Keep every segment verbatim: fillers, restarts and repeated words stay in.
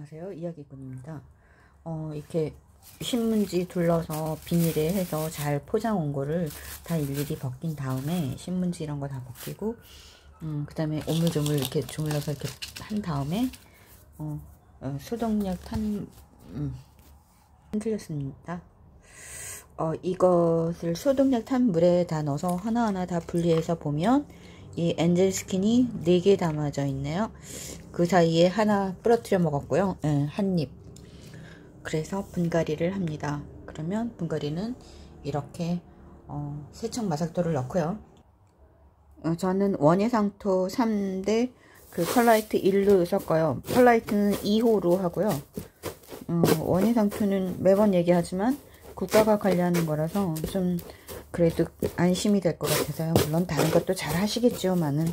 안녕하세요. 이야기꾼입니다. 어, 이렇게 신문지 둘러서 비닐에 해서 잘 포장 온 거를 다 일일이 벗긴 다음에 신문지 이런 거 다 벗기고 음, 그 다음에 오물조물 이렇게 주물러서 이렇게 한 다음에 어, 어, 소독약 탄 음, 흔들렸습니다. 어, 이것을 소독약 탄 물에 다 넣어서 하나하나 다 분리해서 보면 이 엔젤 스킨이 네 개 담아져 있네요. 그 사이에 하나 부러뜨려 먹었고요. 네, 한 입. 그래서 분갈이를 합니다. 그러면 분갈이는 이렇게 어, 세척 마삭도를 넣고요. 어, 저는 원예상토 삼 대 그 펄라이트 일로 섞어요. 펄라이트는 이 호로 하고요. 어, 원예상토는 매번 얘기하지만 국가가 관리하는 거라서 좀 그래도 안심이 될 것 같아서요. 물론 다른 것도 잘 하시겠지만은.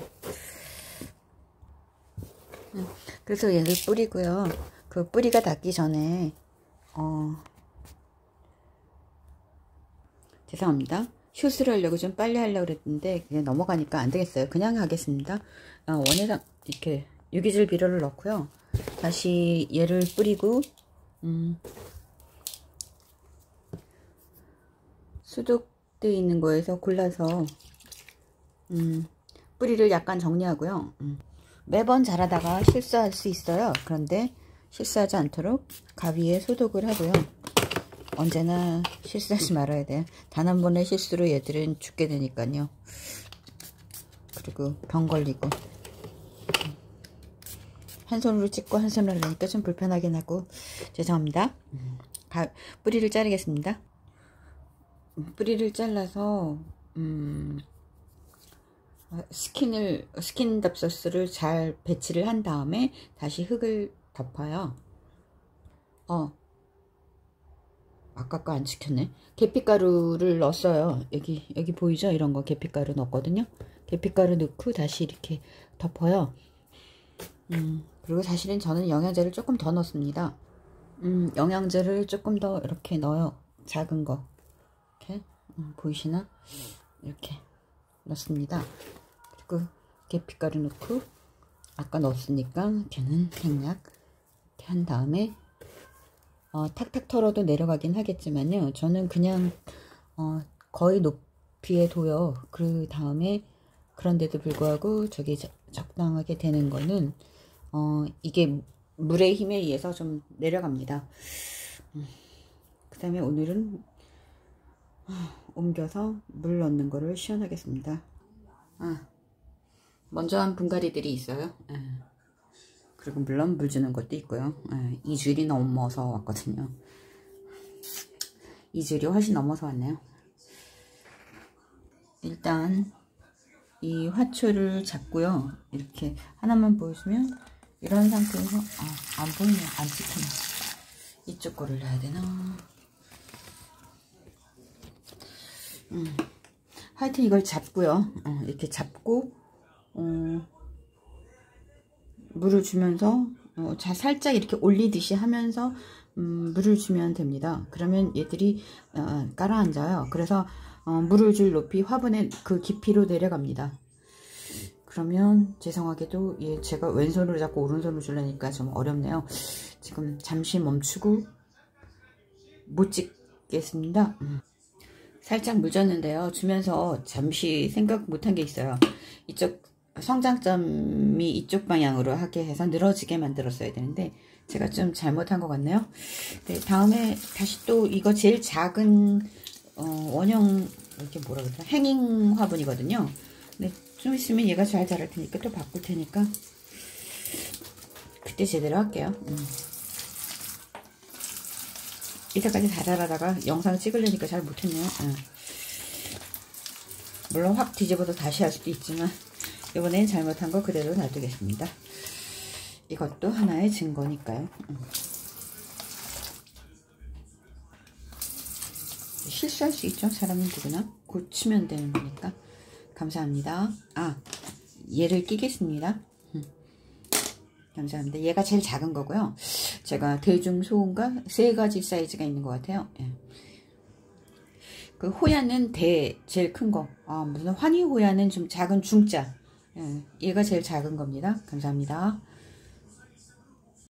그래서 얘를 뿌리고요. 그 뿌리가 닿기 전에 어 죄송합니다. 숏을 하려고 좀 빨리 하려고 그랬는데 그냥 넘어가니까 안 되겠어요. 그냥 하겠습니다. 어, 원예상 이렇게 유기질 비료를 넣고요. 다시 얘를 뿌리고 음, 수독되어 있는 거에서 골라서 음, 뿌리를 약간 정리하고요. 음, 매번 자라다가 실수할 수 있어요. 그런데 실수하지 않도록 가위에 소독을 하고요. 언제나 실수하지 말아야 돼요. 단 한 번의 실수로 얘들은 죽게 되니까요. 그리고 병 걸리고 한 손으로 찍고 한 손으로 하려니까 좀 불편하긴 하고 죄송합니다. 가, 뿌리를 자르겠습니다. 뿌리를 잘라서 음, 스킨을 스킨 답서스를 잘 배치를 한 다음에 다시 흙을 덮어요. 어 아까 거 안 지켰네. 계피가루를 넣었어요. 여기 여기 보이죠? 이런 거 계피가루 넣었거든요. 계피가루 넣고 다시 이렇게 덮어요. 음, 그리고 사실은 저는 영양제를 조금 더 넣습니다. 음, 영양제를 조금 더 이렇게 넣어요. 작은 거 이렇게 음, 보이시나? 이렇게 넣습니다. 그리고 계피가루 넣고 아까 넣었으니까 걔는 생략 이렇게 한 다음에 어, 탁탁 털어도 내려가긴 하겠지만요. 저는 그냥 어, 거의 높이에 둬요. 그 다음에 그런데도 불구하고 저기 저, 적당하게 되는 거는 어, 이게 물의 힘에 의해서 좀 내려갑니다. 음, 그 다음에 오늘은 어, 옮겨서 물 넣는 거를 시연하겠습니다. 아, 먼저 한 분갈이들이 있어요. 아. 그리고 물론 물 주는 것도 있고요. 예, 이 줄이 넘어서 왔거든요. 이 줄이 훨씬 넘어서 왔네요. 일단 이 화초를 잡고요. 이렇게 하나만 보여주면 이런 상태에서 아, 안 보이네. 안 찍히네. 이쪽 거를 해야 되나? 음, 하여튼 이걸 잡고요. 어, 이렇게 잡고 어, 물을 주면서 어, 자 살짝 이렇게 올리듯이 하면서 음, 물을 주면 됩니다. 그러면 얘들이 어, 깔아앉아요. 그래서 어, 물을 줄 높이 화분의 그 깊이로 내려갑니다. 그러면 죄송하게도 얘 제가 왼손으로 잡고 오른손으로 주려니까 좀 어렵네요. 지금 잠시 멈추고 못 찍겠습니다. 음. 살짝 물 줬는데요. 주면서 잠시 생각 못한 게 있어요. 이쪽 성장점이 이쪽 방향으로 하게 해서 늘어지게 만들었어야 되는데 제가 좀 잘못한 것 같네요. 네, 다음에 다시 또 이거 제일 작은 어, 원형 이렇게 뭐라 그러죠? 행잉 화분이거든요. 네, 좀 있으면 얘가 잘 자랄 테니까 또 바꿀 테니까 그때 제대로 할게요. 음. 이때까지 다 자라다가 영상 찍으려니까 잘 못했네요. 음. 물론 확 뒤집어서 다시 할 수도 있지만 이번엔 잘못한 거 그대로 놔두겠습니다. 이것도 하나의 증거니까요. 음. 실수할 수 있죠. 사람은 누구나. 고치면 되는 거니까. 감사합니다. 아, 얘를 끼겠습니다. 음. 감사합니다. 얘가 제일 작은 거고요. 제가 대중, 소음과 세 가지 사이즈가 있는 것 같아요. 예. 그 호야는 대 제일 큰 거. 아, 무슨 환희 호야는 좀 작은 중자. 예, 얘가 제일 작은 겁니다. 감사합니다.